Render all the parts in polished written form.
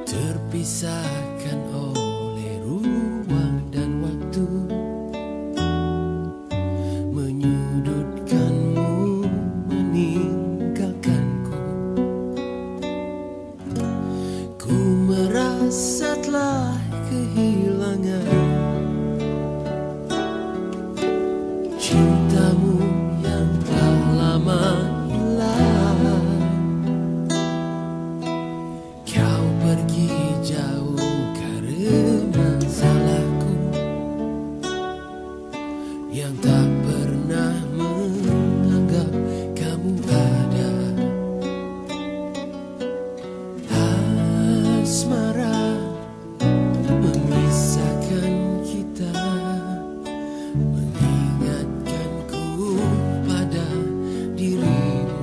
terpisahkan oleh ruang dan waktu, menyudutkanmu, meninggalkanku. Ku merasa telah kehilangan cintamu yang telah lama hilang. Kau pergi jauh karena salahku yang tak pernah menganggap kamu ada. Asmara memisahkan kita, mengingatkanku pada dirimu.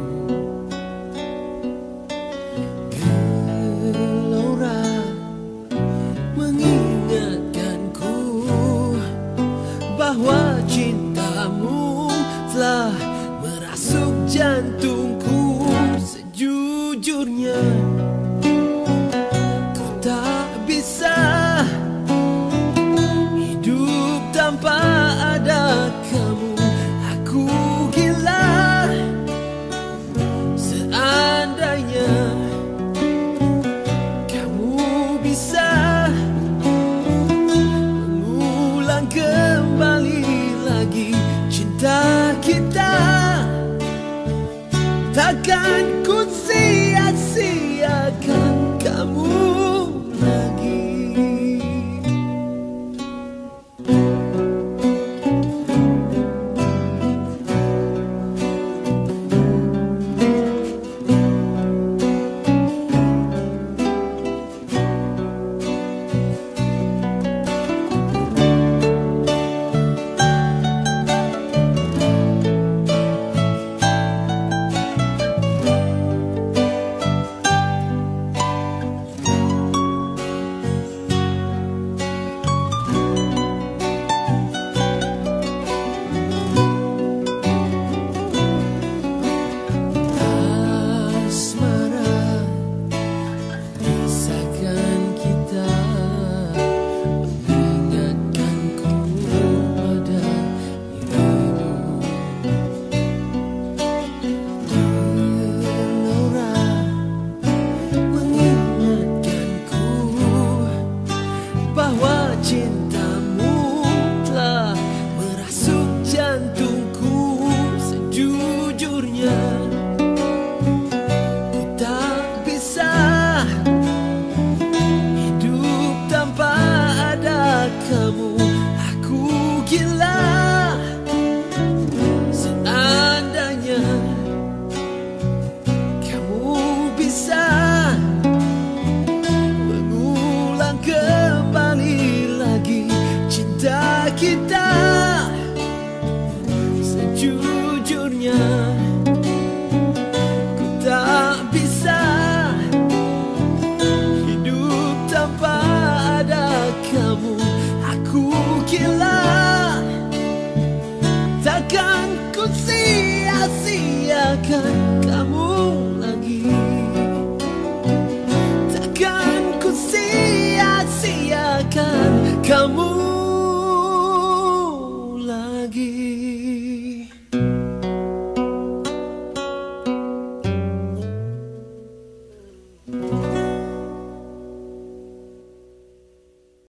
Gelora mengingatkanku bahwa cintamu telah merasuk jantungku. Sejujurnya ku tak bisa hidup tanpa ada kamu. Aku gila seandainya kamu bisa mengulang kembali lagi cinta kita. Takkan ku sia-siakan kamu lagi. Cintamu telah merasuk jantungku. Sejujurnya ku tak bisa hidup tanpa ada kamu. Aku gila seandainya kamu bisa mengulang kembali lagi cinta kita. Sejujurnya ku tak bisa hidup tanpa ada kamu. Aku gila, takkan ku sia-siakan kamu lagi. Takkan ku sia-siakan kamu